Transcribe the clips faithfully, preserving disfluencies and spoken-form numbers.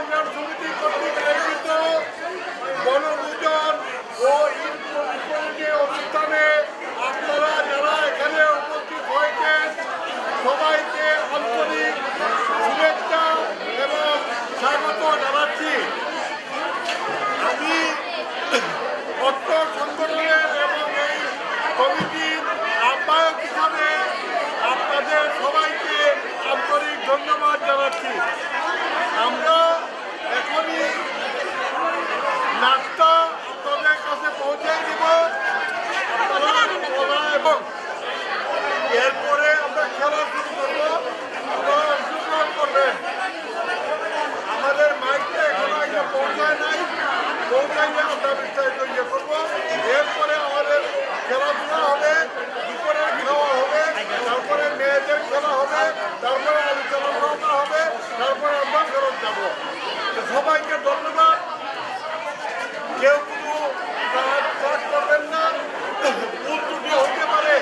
সংগ্রাম সমিতি কর্তৃক আয়োজিত বনভোজন ও ঈদ অনুষ্ঠানে আপনারা যারা এখানে উপস্থিত হয়েছেন সবাইকে আন্তরিক শুভেচ্ছা এবং স্বাগত জানাচ্ছি। আমি অর্থ সংগঠনের এবং এই কমিটির আহ্বায়ক হিসাবে আপনাদের সবাইকে আন্তরিক ধন্যবাদ জানাচ্ছি। আমরা এখনই নাস্তা আপনাদের কাছে পৌঁছে দিব আপনারা এবং এরপরে আমরা খেলা শুরু করবো, আপনারা অংশগ্রহণ করবেন। আমাদের মাইকটা এখনো এসে পৌঁছায় নাই, পৌঁছাইলে আমরা বিস্তারিত ইয়ে করবো। এরপরে আমাদের খেলাধুলা হবে, দুপুরের খাওয়া হবে, তারপরে মেয়েদের খেলা হবে, তারপরে আলোচনা সভা হবে, তারপরে আমরা ফেরত যাবো। সবাইকে ধন্যবাদ। কেউ কোনো কাজ করবেন না, ভুল ত্রুটি হতে পারে।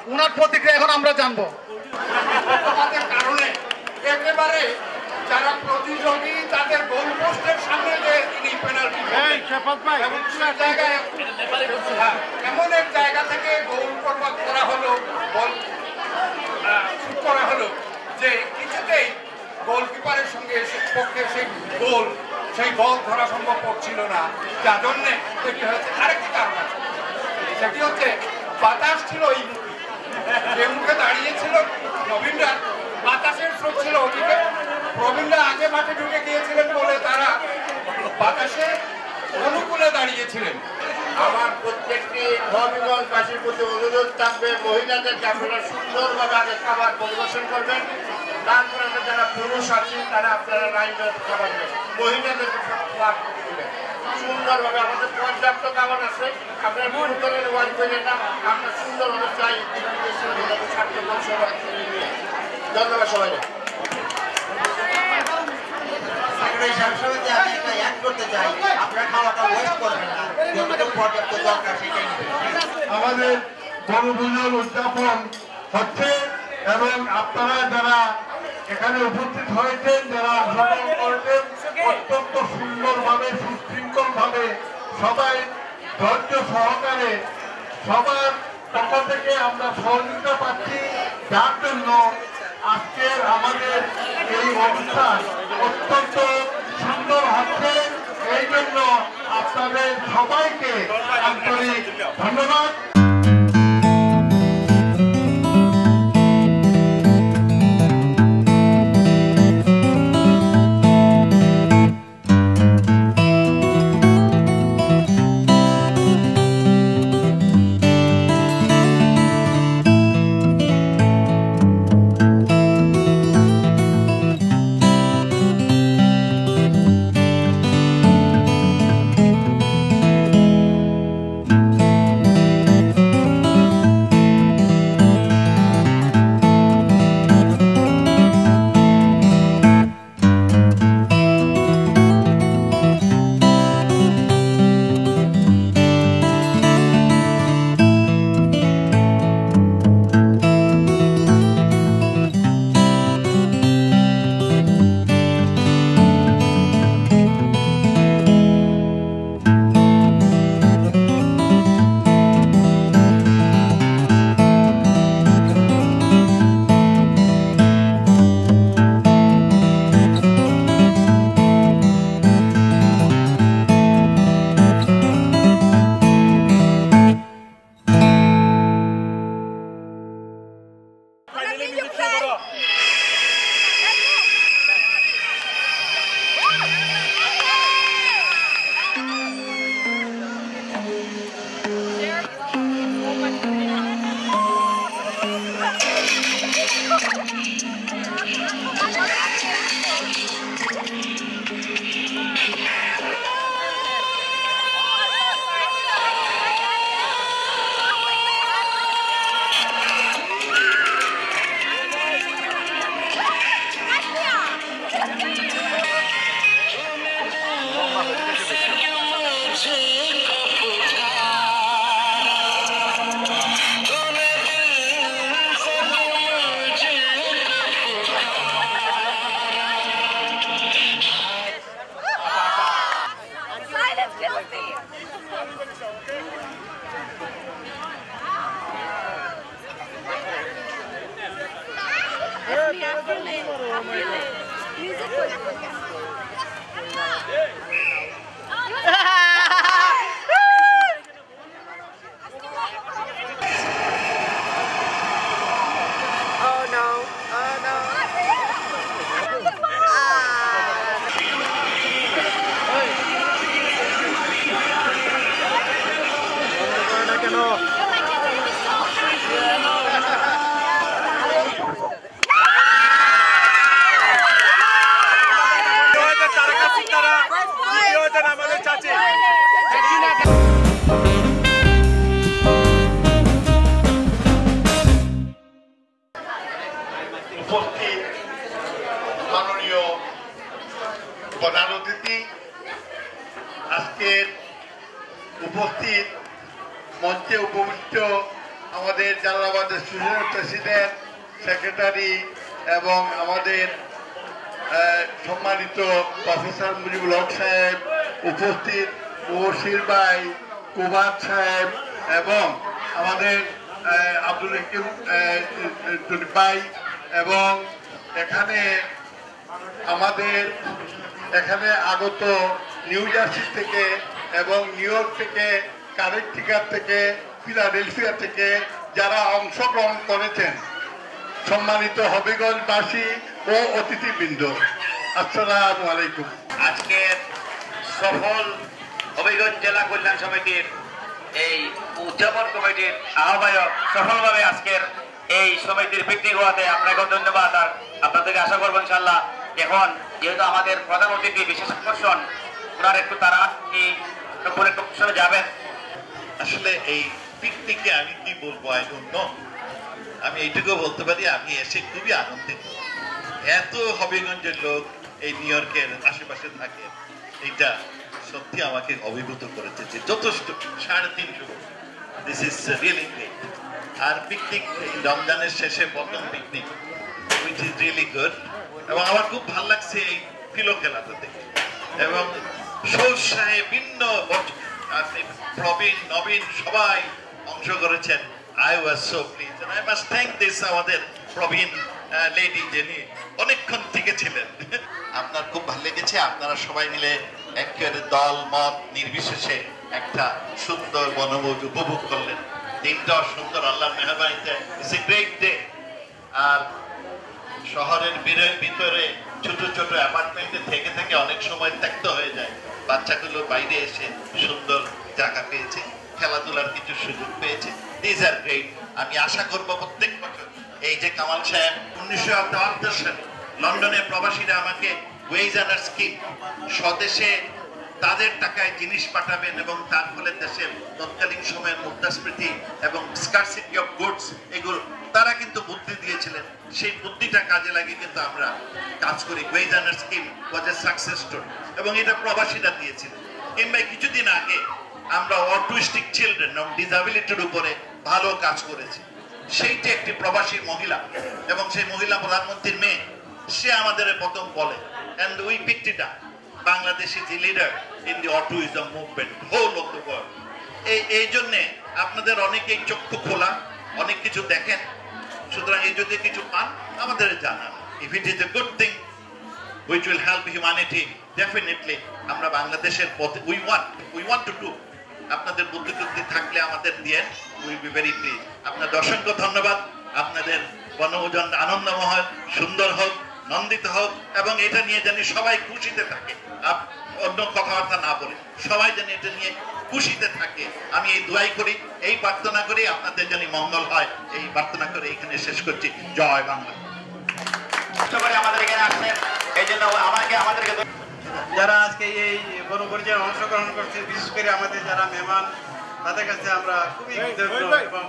ওনার প্রতিক্রিয়া এখন আমরা জানবো। আমাদের কারণে একেবারে যারা প্রতিযোগী তাদের গোল পোস্টের সামনে যে তিনি পেনাল্টি এমন জায়গায় এমন এক জায়গা থেকে গোল করবা করা হলো বল শুট করা হলো যে কিছুতেই গোলকিপারের সঙ্গে পক্ষে সেই গোল সেই বল ধরা সম্ভব করছিল না, যার জন্যে সেটি হয়েছে। আরেকটি কারণ আছে, সেটি হচ্ছে বাতাস ছিল এই মুখে, যে মুখে দাঁড়িয়েছিল নবীনরা, বাতাসের স্রোত ছিল ওদিকে। প্রবীণরা আগে মাঠে ঢুকে গিয়েছিলেন বলে তারা বাতাসে অনুকূলে দাঁড়িয়েছিলেন। আমার প্রত্যেকটি হবিগঞ্জবাসীর প্রতি অনুরোধ থাকবে, মহিলাদেরকে আপনারা সুন্দরভাবে আগে খাবার পরিবেশন করবেন, তারপরে যারা পুরুষ আছেন তারা আপনারা লাইনে খাবার দেবেন, মহিলাদেরকে খাবার দেবেন সুন্দরভাবে। আমাদের পর্যাপ্ত খাবার আছে, আপনারা মন করেন ওয়াজ করেন না, আমরা সুন্দরভাবে চাই। ধন্যবাদ সবাই। আমাদের বনভোজন উদযাপন হচ্ছে এবং আপনারা যারা এখানে উপস্থিত হয়েছেন, যারা অংশগ্রহণ করেছেন, অত্যন্ত সুন্দরভাবে সুশৃঙ্খল ভাবে সবাই ধৈর্য সহকারে সবার পক্ষ থেকে আমরা সহযোগিতা পাচ্ছি, যার জন্য আজকের আমাদের এই অনুষ্ঠান অত্যন্ত সুন্দর হচ্ছে। এই জন্য আপনাদের সবাইকে আন্তরিক ধন্যবাদ। উপস্থিত মাননীয় প্রধান অতিথি, আজকের উপস্থিত মঞ্চে উপবিষ্ট আমাদের জালালাবাদের প্রেসিডেন্ট সেক্রেটারি এবং আমাদের সম্মানিত প্রফেসর মুজিবুল হক সাহেব, উপস্থিত মুবশির ভাই, কুমার সাহেব এবং আমাদের আব্দুল হাকিম ভাই এবং এখানে আমাদের এখানে আগত নিউ জার্সি থেকে এবং নিউ ইয়র্ক থেকে, কানেকটিকাট থেকে, ফিলাডেলফিয়া থেকে যারা অংশগ্রহণ করেছেন, সম্মানিত হবিগঞ্জবাসী ও অতিথিবৃন্দ, আসসালামু আলাইকুম। আজকে সফল হবিগঞ্জ জেলা কল্যাণ সমিতির এই উদযাপন কমিটির আহ্বায়ক সফলভাবে আজকের এই সমিতির পিকনিক হওয়াতে আপনাকে ধন্যবাদ। আর আপনাদেরকে আশা করবো ইনশাল্লাহ এখন যেহেতু আমাদের প্রধান অতিথি বিশেষ আকর্ষণ, ওনার একটু তারা এই আকর্ষণে যাবেন। আসলে এই পিকনিকে আমি কি বলবো, আই ডোন্ট নো। আমি এইটুকু বলতে পারি আমি এসে খুবই আনন্দিত। এত হবিগঞ্জের লোক এই নিউ ইয়র্কের আশেপাশে থাকে, এইটা সত্যি আমাকে অভিভূত করেছে যে যথেষ্ট সাড়ে তিনশো। This is really great. আর পিকনিক রমজানের শেষে প্রথম picnic, which is really good. এবং আমার খুব ভালো লাগছে এই ফিলো খেলাটা দেখে। এবং সৌসায় ভিন্ন প্রবীণ নবীন সবাই অংশ করেছেন। I was so pleased and I must thank this আমাদের প্রবীণ লেডি যিনি অনেকক্ষণ থেকে ছিলেন। আপনার খুব ভালো লেগেছে, আপনারা সবাই মিলে একেবারে দল মত নির্বিশেষে একটা সুন্দর বনভোজ উপভোগ করলেন। দিনটা সুন্দর, আল্লাহর মেহেরবানিতে ইটস এ গ্রেট ডে। আর শহরের ভিতরে ছোট ছোট অ্যাপার্টমেন্টে থেকে থেকে অনেক সময় ত্যাক্ত হয়ে যায়। বাচ্চাগুলো বাইরে এসে সুন্দর জায়গা পেয়েছে, খেলাধুলার কিছু সুযোগ পেয়েছে। This are great. আমি আশা করবো প্রত্যেক বছর এই যে কামাল সাহেব উনিশশো বাহাত্তর সালে লন্ডনে প্রবাসীরা আমাকে ওয়েজ আনার স্কিম, স্বদেশে তাদের টাকায় জিনিস পাঠাবেন এবং তার ফলে দেশের তৎকালীন সময়ের মুদ্রাস্ফীতি এবং স্কারসিটি অফ গুডস, এগুলো তারা কিন্তু বুদ্ধি দিয়েছিলেন। সেই বুদ্ধিটা কাজে লাগিয়ে কিন্তু আমরা কাজ করি। Wage earner scheme was a success story এবং এটা প্রবাসীরা দিয়েছিলেন। কিংবা কিছুদিন আগে আমরা অটিস্টিক চিলড্রেন এবং ডিসএবিলিটির উপরে ভালো কাজ করেছি। সেইটি একটি প্রবাসী মহিলা এবং সেই মহিলা প্রধানমন্ত্রীর মেয়ে, সে আমাদের প্রথম বলে and we picked it up. Bangladesh is the leader in the altruism movement whole of the world. এই এই জন্যে আপনাদের অনেকেই চক্ষু খোলা, অনেক কিছু দেখেন। সুতরাং এই যদি কিছু পান আমাদের জানান। If it is a good thing which will help humanity, definitely আমরা বাংলাদেশের পথে we want we want to do. আপনাদের বুদ্ধি টুদ্ধি থাকলে আমাদের দিয়ে উইল বি ভেরি প্লিজ। আপনাদের অসংখ্য ধন্যবাদ। আপনাদের বনভোজন আনন্দময়, সুন্দর হোক, নন্দিত হোক এবং এটা নিয়ে জানি সবাই খুশিতে থাকে। অন্য কথাবার্তা না বলে সবাই যেন এটা নিয়ে খুশিতে থাকে। আমি এই দোয়াই করি, এই প্রার্থনা করি আপনাদের যেন মঙ্গল হয়। এই প্রার্থনা করে এখানে শেষ করছি। জয় বাংলা। আমাদের এখানে আসছেন এই জন্য আমাকে আমাদেরকে যারা আজকে এই বনপরিচয়ে অংশগ্রহণ করছে, বিশেষ করে আমাদের যারা মেহমান, তাদের কাছে আমরা খুবই কৃতজ্ঞ এবং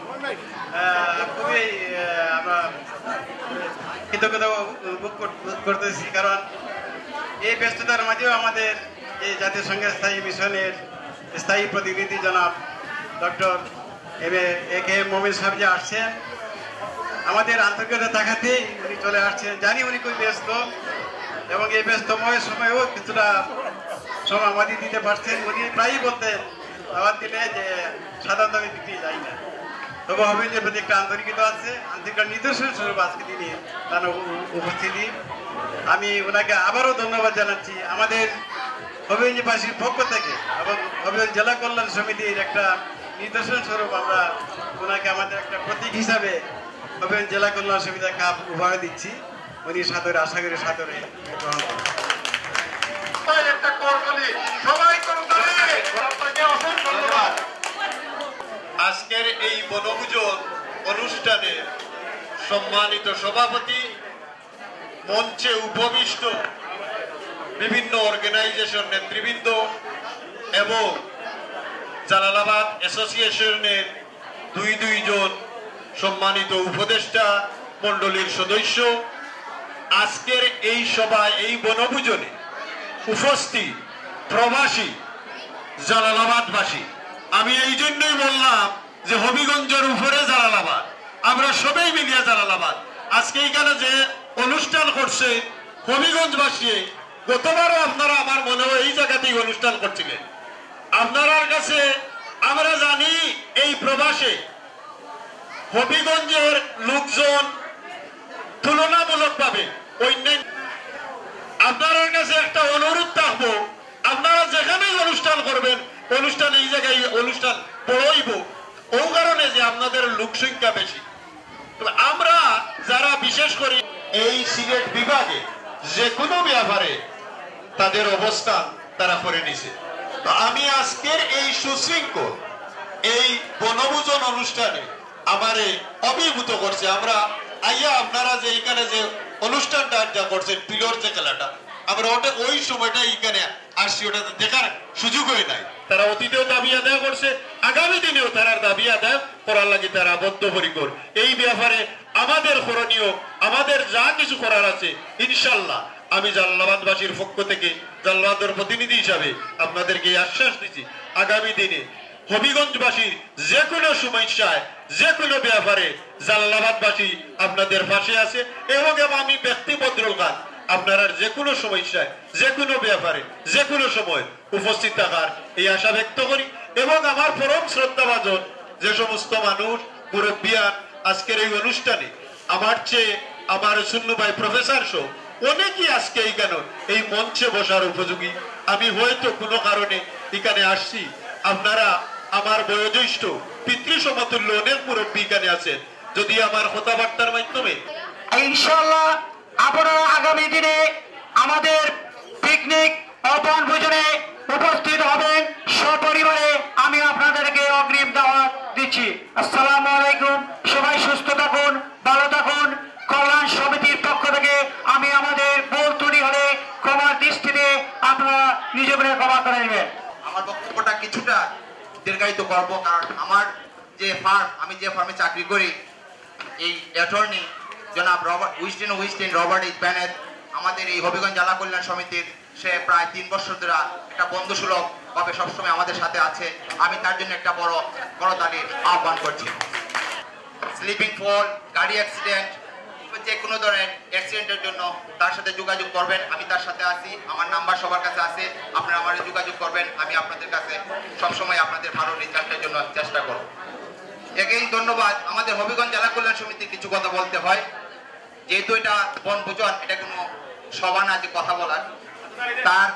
খুবই আমরা কৃতজ্ঞতা ভোগ করতেছি। কারণ এই ব্যস্ততার মাঝেও আমাদের এই জাতীয় সংঘের স্থায়ী মিশনের স্থায়ী প্রতিনিধি জনাব doctor M A K M Momin সাহেব যে আসছেন, আমাদের আন্তরিকতা দেখাতেই উনি চলে আসছেন। জানি উনি খুব ব্যস্ত এবং এই ব্যস্তময় সময়েও কিছুটা সময় আমাদের দিতে পারছেন। উনি প্রায়ই বলতেন দাওয়াত দিলে যে সাধারণত আমি দিতে যাই না, তবু হবে যে প্রতি একটা আন্তরিকতা আছে, আন্তরিকতার নিদর্শন স্বরূপ আজকে তিনি তার উপস্থিতি। আমি ওনাকে আবারও ধন্যবাদ জানাচ্ছি আমাদের হবিগঞ্জবাসীর পক্ষ থেকে এবং হবিগঞ্জ জেলা কল্যাণ সমিতির একটা নিদর্শন স্বরূপ আমরা ওনাকে আমাদের একটা প্রতীক হিসাবে হবিগঞ্জ জেলা কল্যাণ সমিতির কাপ উপহার দিচ্ছি। উনি সাদরে আশা করি সাদরে গ্রহণ করবেন। আজকের এই বনভোজন অনুষ্ঠানে সম্মানিত সভাপতি, মঞ্চে উপবিষ্ট বিভিন্ন অর্গানাইজেশন নেতৃবৃন্দ এবং জালালাবাদ অ্যাসোসিয়েশনের দুই দুইজন সম্মানিত উপদেষ্টা মণ্ডলীর সদস্য, আজকের এই সভায় এই বনভোজনে উপস্থিত প্রবাসী জালালাবাদবাসী, আমি এই জন্যই বললাম যে হবিগঞ্জের উপরে জালালাবাদ, আমরা সবাই মিলিয়ে জালালাবাদ আজকে এইখানে যে অনুষ্ঠান করছে হবিগঞ্জবাসী, গতবারও আপনারা আমার মনে হয় এই জায়গাতেই অনুষ্ঠান করছিলেন। আপনার কাছে আমরা জানি এই প্রবাসে হবিগঞ্জের লোকজন তুলনামূলকভাবে অন্যান্য, আপনার কাছে একটা অনুরোধ থাকবো, আপনারা যেখানেই অনুষ্ঠান করবেন অনুষ্ঠান এই জায়গায় অনুষ্ঠান বড়ইব, ও কারণে যে আপনাদের লোক সংখ্যা বেশি। আমরা যারা বিশেষ করে এই সিলেট বিভাগে যে কোনো ব্যাপারে তাদের অবস্থান তারা করে নিছে। তো আমি আজকের এই সুশৃঙ্খল এই বনভোজন অনুষ্ঠানে আমারে অভিভূত করছে। আমরা আইয়া আপনারা যে এখানে যে অনুষ্ঠানটা যা করছেন পিলর যে খেলাটা, আমরা ওটা ওই সময়টা এখানে আসছি, ওটা দেখার সুযোগ হয় নাই। তারা অতীতেও দাবি আদায় করছে, আগামী দিনেও তারা দাবি আদায় করার লাগে তারা বদ্ধপরিকর। এই ব্যাপারে আমাদের করণীয়, আমাদের যা কিছু করার আছে ইনশাল্লাহ আমি জালালাবাদবাসীর পক্ষ থেকে জালালাবাদের প্রতিনিধি হিসাবে আপনাদেরকে আশ্বাস দিচ্ছি, আগামী দিনে হবিগঞ্জবাসীর যে কোনো সমস্যায় যে কোনো ব্যাপারে জালালাবাদবাসী আপনাদের পাশে আছে এবং আমি ব্যক্তি বদরুল খান আপনারা যে কোনো সমস্যায় যে কোনো ব্যাপারে যে কোনো সময় উপস্থিত থাকার এই আশা ব্যক্ত করি। এবং আমার পরম শ্রদ্ধাভাজন যে সমস্ত মানুষ মুরব্বিয়ান আজকের এই অনুষ্ঠানে আমার চেয়ে আমার শূন্য ভাই প্রফেসর সহ অনেকেই আজকে এইখানে এই মঞ্চে বসার উপযোগী। আমি হয়তো কোনো কারণে এখানে আসছি, আপনারা আমার বয়োজ্যেষ্ঠ পিতৃ সমতুল্য অনেক মুরব্বী এখানে আছেন, যদি আমার কথাবার্তার মাধ্যমে ইনশাআল্লাহ আপনারা আগামী দিনে আমাদের পিকনিক ও বনভোজনে উপস্থিত হবেন সপরিবারে, আমি আপনাদেরকে অগ্রিম দাওয়াত দিচ্ছি। আসসালামু আলাইকুম, সবাই সুস্থ থাকুন, ভালো থাকুন। কল্যাণ সমিতির পক্ষ থেকে আমি আমাদের ভুল ত্রুটি হলে ক্ষমার দৃষ্টিতে আপনারা নিজেদের ক্ষমা করে নেবেন। আমার বক্তব্যটা কিছুটা দীর্ঘায়িত করবো, কারণ আমার যে ফার্ম, আমি যে ফার্মে চাকরি করি, এই অ্যাটর্নি জনাব Robert Wistin Wistin Robert is Bennett আমাদের এই হবিগঞ্জ জেলা কল্যাণ সমিতির, সে প্রায় তিন বছর ধরে একটা বন্ধুসুলভ ভাবে সবসময় আমাদের সাথে আছে। আমি তার জন্য একটা বড় করতালির আহ্বান করছি। স্লিপিং ফল, গাড়ি অ্যাক্সিডেন্ট, যে কোনো ধরনের অ্যাক্সিডেন্টের জন্য তার সাথে যোগাযোগ করবেন, আমি তার সাথে আছি, আমার নাম্বার সবার কাছে আছে, আপনারা আমার যোগাযোগ করবেন, আমি আপনাদের কাছে সবসময় আপনাদের ভালো রেজাল্টের জন্য চেষ্টা করব। এগেইন ধন্যবাদ। আমাদের হবিগঞ্জ জেলা কল্যাণ সমিতির কিছু কথা বলতে হয়, যেহেতু এটা বনভোজন, এটা কোনো সভা না যে কথা বলার, তার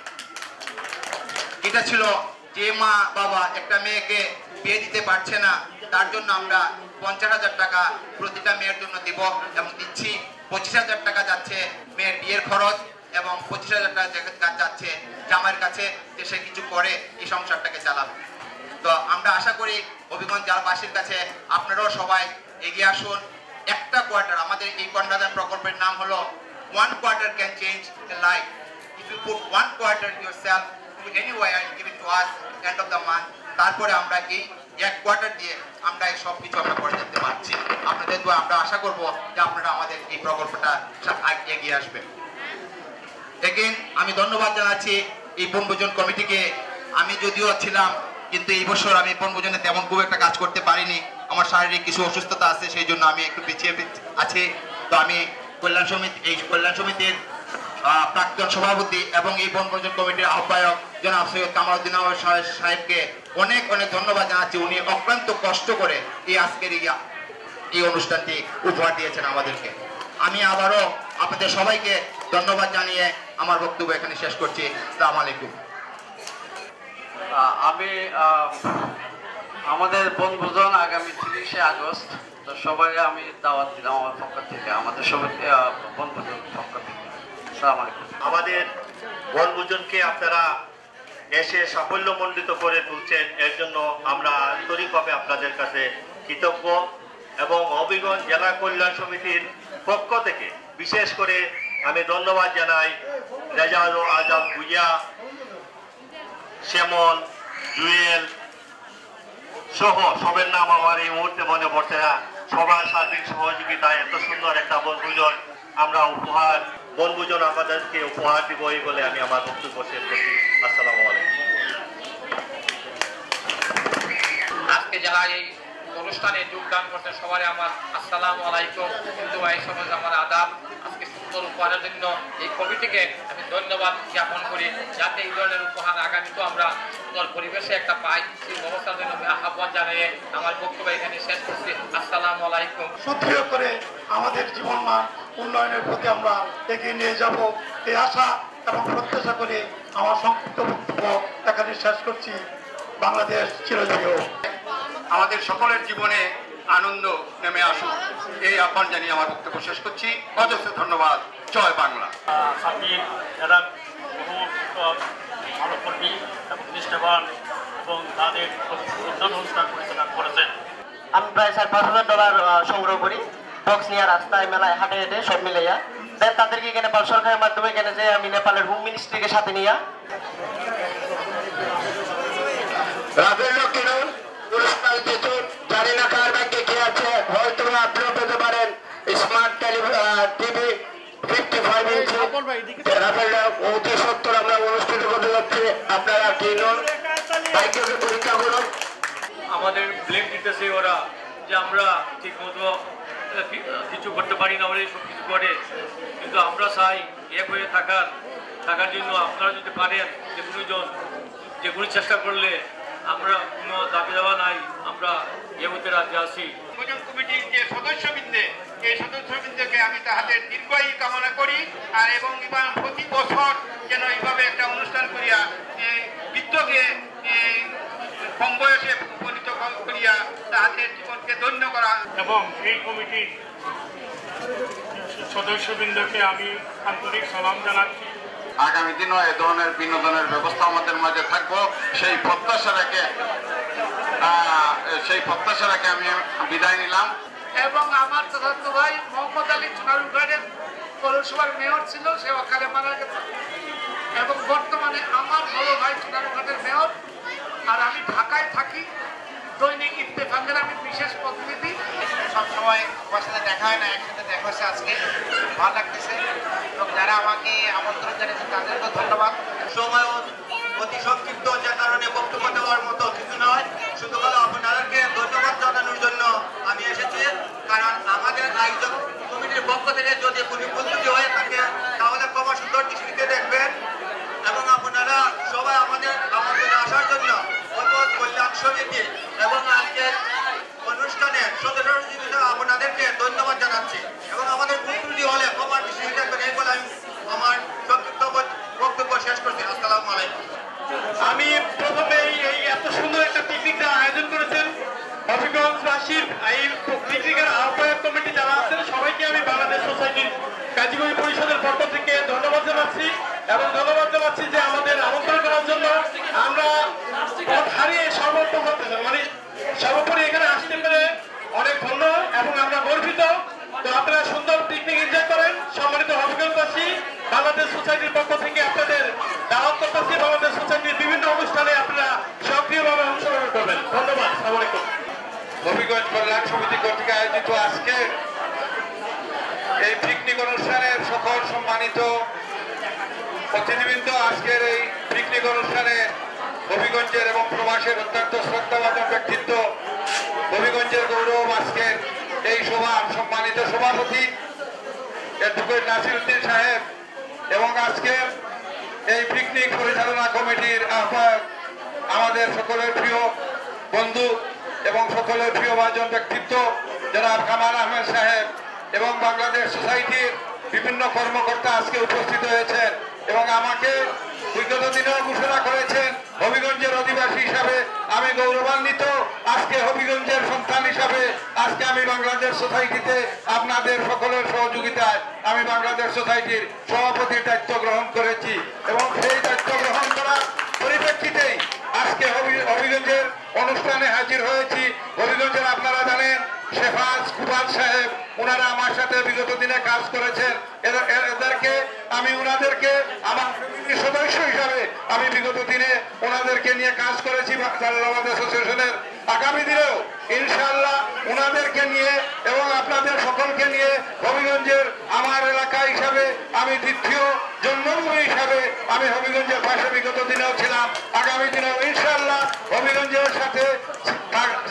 এটা ছিল যে মা বাবা একটা মেয়েকে বিয়ে দিতে পারছে না, তার জন্য আমরা পঞ্চাশ হাজার টাকা প্রতিটা মেয়ের জন্য দিব এবং দিচ্ছি। পঁচিশ হাজার টাকা যাচ্ছে মেয়ের বিয়ের খরচ এবং পঁচিশ হাজার টাকা যাচ্ছে জামাইয়ের কাছে, যে সে কিছু করে এই সংসারটাকে চালাবে। তো আমরা আশা করি হবিগঞ্জ জেলাবাসীর কাছে আপনারাও সবাই এগিয়ে আসুন। একটা কোয়ার্টার, আমাদের এই কন্যাদান প্রকল্পের নাম হলো one quarter can change a life. If you put one quarter yourself to anywhere and give it to us end of the month, তারপরে আমরা এই এক কোয়ার্টার দিয়ে আমরা এই সব কিছু আমরা করে যেতে পারছি। আপনাদের দোয়া আমরা আশা করব যে আপনারা আমাদের এই প্রকল্পটা এগিয়ে আসবেন। এগেইন আমি ধন্যবাদ জানাচ্ছি এই বনভোজন কমিটিকে। আমি যদিও ছিলাম, কিন্তু এই বছর আমি বনভোজনে তেমন খুব একটা কাজ করতে পারিনি, আমার শারীরিক কিছু অসুস্থতা আছে, সেই জন্য আমি একটু পিছিয়ে আছি। তো আমি কল্যাণ সমিতি এই কল্যাণ সমিতির প্রাক্তন সভাপতি এবং এই বনভোজন কমিটির আহ্বায়ক জনাব সৈয়দ কামালউদ্দিন সাহেবকে অনেক অনেক ধন্যবাদ জানাচ্ছি। উনি অক্লান্ত কষ্ট করে এই আজকের এই অনুষ্ঠানটি উপহার দিয়েছেন আমাদেরকে। আমি আবারও আপনাদের সবাইকে ধন্যবাদ জানিয়ে আমার বক্তব্য এখানে শেষ করছি। আসসালামু আলাইকুম। আমি আমাদের বনভোজন আগামী তিরিশে আগস্ট, তো সবাই আমি দাওয়াত দিলাম আমার পক্ষ থেকে, আমাদের সবাই বনভোজন পক্ষ থেকে। আসসালামু আলাইকুম। আমাদের বনভোজনকে আপনারা এসে সাফল্যমণ্ডিত করে তুলছেন, এর জন্য আমরা আন্তরিকভাবে আপনাদের কাছে কৃতজ্ঞ। এবং হবিগঞ্জ জেলা কল্যাণ সমিতির পক্ষ থেকে বিশেষ করে আমি ধন্যবাদ জানাই রেজাউল আজম ভুইয়া, শ্যামল, জুয়েল সহ সবের নাম আমার এই মুহূর্তে মনে পড়ছে না। সবার সার্বিক সহযোগিতায় এত সুন্দর একটা বনভোজন আমরা উপহার বনভোজন আমাদেরকে উপহার দিব এই বলে আমি আমার বক্তব্য শেষ করছি। আসসালামু আলাইকুম। আজকে যারা এই অনুষ্ঠানে যোগদান করছে সবাই আমার আসসালামু আলাইকুম, হিন্দু ভাই সমাজ আমার আদাব। আজকে সুন্দর উপহারের জন্য এই কমিটিকে আমি ধন্যবাদ জ্ঞাপন করি, যাতে এই ধরনের উপহার আগামীতেও আমরা সুন্দর পরিবেশে একটা পাই, সেই ব্যবস্থার জন্য আমি আহ্বান জানিয়ে আমার বক্তব্য এখানে শেষ করছি। আসসালামু আলাইকুম। সুদৃঢ় করে আমাদের জীবনমান উন্নয়নের প্রতি আমরা এগিয়ে নিয়ে যাব এই আশা এবং প্রত্যাশা করে আমার সংক্ষিপ্ত বক্তব্য এখানে শেষ করছি। বাংলাদেশ চিরজীবী হোক। আমাদের সকলের জীবনে আনন্দ নেমে আসুক, এই আহ্বান জানিয়ে আমার বক্তব্য শেষ করছি। অজস্র ধন্যবাদ। জয় বাংলা। সাথীর এরা বহু ভালো কর্মী এবং নিষ্ঠাবান এবং তাদের উদ্যান অনুষ্ঠান পরিচালনা করেছেন। আমি প্রায় চার পাঁচ হাজার ডলার সংগ্রহ করি বক্স নিয়ে রাস্তায় মেলায় হাটে হেঁটে সব মিলাইয়া দেন তাদেরকে এখানে নেপাল সরকারের মাধ্যমে এখানে যে আমি নেপালের হোম মিনিস্ট্রিকে সাথে নিয়ে রাজেন্দ্র কিরণ পুরস্কার জিতুন। জানি না কার ব্যাংকে কি আছে, হয়তো আপনিও পেতে পারেন smart TV fifty five inch raffle অতি সত্তর আমরা অনুষ্ঠিত করতে যাচ্ছি। আপনারা কিনুন, বাইকে পরীক্ষা করুন। আমাদের ব্লেম দিতেছে ওরা যে আমরা ঠিক মতো কিছু করতে পারি না, ওরাই সব কিছু করে, কিন্তু আমরা চাই এক হয়ে থাকার থাকার জন্য আপনারা যদি পারেন যে কোনো জন যে কোনো চেষ্টা করলে আমরা কোনো দাবি দেওয়া নাই, আমরা এ হতে রাজি আছি। কমিটির যে সদস্যবৃন্দে এই সদস্যবৃন্দকে আমি তাহাদের দীর্ঘায়ু কামনা করি, আর এবং প্রতি বছর যেন এইভাবে একটা অনুষ্ঠান করিয়া বৃদ্ধকে কম বয়সে উপনীত করিয়া তাহাদের জীবনকে ধন্য করা। এবং এই কমিটির সদস্যবৃন্দকে আমি আন্তরিক সালাম জানাচ্ছি। আগামী দিনও এ ধরনের বিনোদনের ব্যবস্থা আমাদের মাঝে থাকবো, সেই প্রত্যাশা রেখে সেই প্রত্যাশা রেখে আমি বিদায় নিলাম। এবং আমার চাচাতো ভাই মোহাম্মদ আলী চুনারুঘাটের পৌরসভার মেয়র ছিল, সে অকালে মারা গেছে। এবং বর্তমানে আমার বড় ভাই চুনারুঘাটের মেয়র, আর আমি ঢাকায় থাকি। দৈনিক ইত্তেফাকের আমি বিশেষ প্রতিনিধি। সবসময় আমার সাথে দেখা হয় না, একসাথে দেখা হচ্ছে আজকে, ভালো লাগতেছে। এবং যারা আমাকে আমন্ত্রণ জানিয়েছে তাদেরকেও ধন্যবাদ। সময় অতি সংক্ষিপ্ত, যে কারণে বক্তব্য দেওয়ার মতো কিছু নয়, শুধু হলো আপনাদেরকে ধন্যবাদ জানানোর জন্য আমি এসেছি। কারণ আমাদের আয়োজক কমিটির পক্ষ থেকে যদি কোনো ভুল ত্রুটি হয়ে থাকে তাহলে ক্ষমা সুন্দর দৃষ্টিতে দেখবেন, এবং আপনারা সবাই আমাদের আমাদের আসার জন্য অনুরোধ কল্যাণ সমিতি এবং আজকের অনুষ্ঠানে সদস্য আপনাদেরকে ধন্যবাদ জানাচ্ছি, এবং আমাদের ভুল ত্রুটি হলে ক্ষমার দৃষ্টিতে দেখবেন, এই বলে আমি আমার সংক্ষিপ্ত বক্তব্য শেষ করছি। আসসালামু আলাইকুম। আমি প্রথমে এই এত সুন্দর একটা পিকনিকটা আয়োজন করেছেন হবিগঞ্জবাসীর এই পিকনিকের আহ্বায়ক কমিটি যারা আছেন সবাইকে আমি বাংলাদেশ সোসাইটির কাজীগঞ্জ পরিষদের পক্ষ থেকে ধন্যবাদ জানাচ্ছি, এবং ধন্যবাদ জানাচ্ছি যে আমাদের আমন্ত্রণ করার জন্য। আমরা পথ হারিয়ে সর্বোত্তম মানে সর্বোপরি এখানে আসতে পেরে অনেক ধন্য এবং আমরা গর্বিত। তো আপনারা সুন্দর পিকনিক এনজয় করেন। সম্মানিত হবিগঞ্জবাসী, বাংলাদেশ সোসাইটির পক্ষ থেকে আপনাদের দাওয়াত করতেছি, বাংলাদেশ সোসাইটির বিভিন্ন অনুষ্ঠানে আপনারা সক্রিয়ভাবে অংশগ্রহণ করবেন। ধন্যবাদ। আসসালামু আলাইকুম। হবিগঞ্জ কল্যাণ সমিতি কর্তৃক আয়োজিত আজকে এই পিকনিক অনুষ্ঠানের সকল সম্মানিত অতিথিবৃন্দ, আজকের এই পিকনিক অনুষ্ঠানে হবিগঞ্জের এবং প্রবাসের অত্যন্ত শ্রদ্ধাভাজন ব্যক্তিত্ব, হবিগঞ্জের গৌরব আজকের এই সভার সম্মানিত সভাপতি অ্যাডভোকেট নাসির উদ্দিন সাহেব, এবং আজকের এই পিকনিক পরিচালনা কমিটির আহ্বায়ক আমাদের সকলের প্রিয় বন্ধু এবং সকলের প্রিয় ভাজন ব্যক্তিত্ব জনাব কামাল আহমেদ সাহেব, এবং বাংলাদেশ সোসাইটির বিভিন্ন কর্মকর্তা আজকে উপস্থিত হয়েছেন, এবং আমাকে বিগত দিনেও ঘোষণা করেছেন হবিগঞ্জের অধিবাসী হিসাবে আমি গৌরবান্বিত। আজকে হবিগঞ্জের সন্তান হিসাবে আজকে আমি বাংলাদেশ সোসাইটিতে আপনাদের সকলের সহযোগিতায় আমি বাংলাদেশ সোসাইটির সভাপতির দায়িত্ব গ্রহণ করেছি, এবং সেই দায়িত্ব গ্রহণ করার পরিপ্রেক্ষিতেই আজকে হবিগঞ্জের অনুষ্ঠানে হাজির হয়েছি। হবিগঞ্জের আপনারা জানেন শেফাজ কুবাল সাহেব, ওনারা আমার সাথে বিগত দিনে কাজ করেছেন। এদেরকে আমি ওনাদেরকে আমার সদস্য হিসাবে আমি বিগত দিনে ওনাদেরকে নিয়ে কাজ করেছি বাংলাদেশ অ্যাসোসিয়েশনের। আগামী দিনেও ইনশাআল্লাহ ওনাদেরকে নিয়ে এবং আপনাদের সকলকে নিয়ে হবিগঞ্জের আমার এলাকা হিসাবে আমি দ্বিতীয় জন্মভূমি হিসাবে আমি হবিগঞ্জের পাশে বিগত দিনেও ছিলাম, আগামী দিনেও ইনশাআল্লাহ হবিগঞ্জের সাথে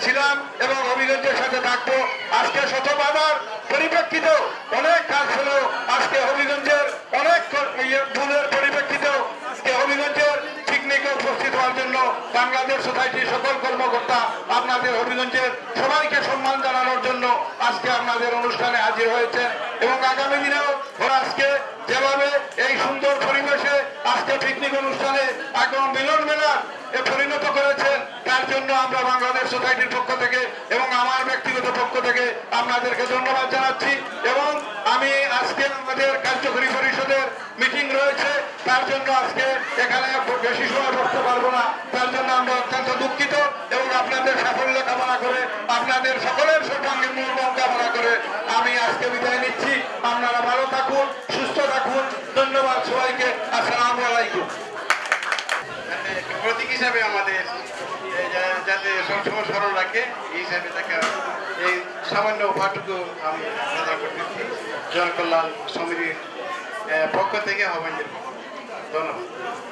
ছিলাম এবং হবিগঞ্জের সাথে থাকবো। আজকে শত বাধার পরিপ্রেক্ষিতেও অনেক কাজ হলো, আজকে হবিগঞ্জের অনেক ভুলের পরিপ্রেক্ষিতেও আজকে হবিগঞ্জের পিকনিকে উপস্থিত হওয়ার জন্য বাংলাদেশ সোসাইটির সকল কর্মকর্তা আপনাদের হবিগঞ্জের সবাইকে সম্মান জানানোর জন্য আজকে আপনাদের অনুষ্ঠানে হাজির হয়েছে এবং আগামী দিনেও ওরা আজকে যেভাবে এই সুন্দর পরিবেশে আজকে পিকনিক অনুষ্ঠানে একদম মিলন মেলা পরিণত করেছেন তার জন্য আমরা বাংলাদেশ সোসাইটির পক্ষ থেকে এবং আমার ব্যক্তিগত পক্ষ থেকে আপনাদেরকে ধন্যবাদ জানাচ্ছি। এবং আমি আজকে আমাদের কার্যকরী পরিষদের মিটিং রয়েছে, তার জন্য আজকে এখানে বেশি সময় বসতে পারবো না, তার জন্য আমরা অত্যন্ত দুঃখিত এবং আপনাদের সাফল্য কামনা করে আপনাদের সকলের সর্বাঙ্গীন মঙ্গল কামনা করে আমি আজকে বিদায় নিচ্ছি। আপনারা ভালো থাকুন, সুস্থ থাকুন। ধন্যবাদ সবাইকে। আসসালামু আলাইকুম। প্রতীক হিসাবে আমাদের যাতে সবসময় স্মরণ রাখে এই হিসাবে তাকে এই সামান্য উপহারটুকু আমি প্রদান করতেছি জনকল্যাণ সমিতির পক্ষ থেকে হবেন। ধন্যবাদ।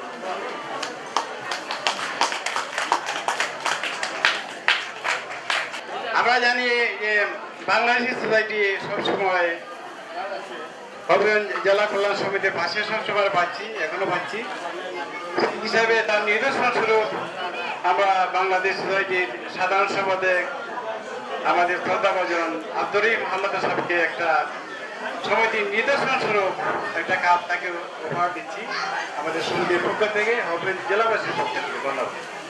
আমরা জানি যে বাংলাদেশি সোসাইটি সবসময় হবিগঞ্জ জেলা কল্যাণ সমিতির পাশে সবসময় পাচ্ছি, এখনো পাচ্ছি হিসাবে তার নিদর্শন স্বরূপ আমরা বাংলাদেশ সোসাইটির সাধারণ সম্পাদক আমাদের শ্রদ্ধাভাজন আব্দুর রহিম আহমদ সাহেবকে একটা সমিতির নিদর্শন স্বরূপ একটা কাপ তাকে উপহার দিচ্ছি আমাদের সমিতির পক্ষ থেকে হবিগঞ্জ জেলাবাসীর পক্ষ থেকে। ধন্যবাদ।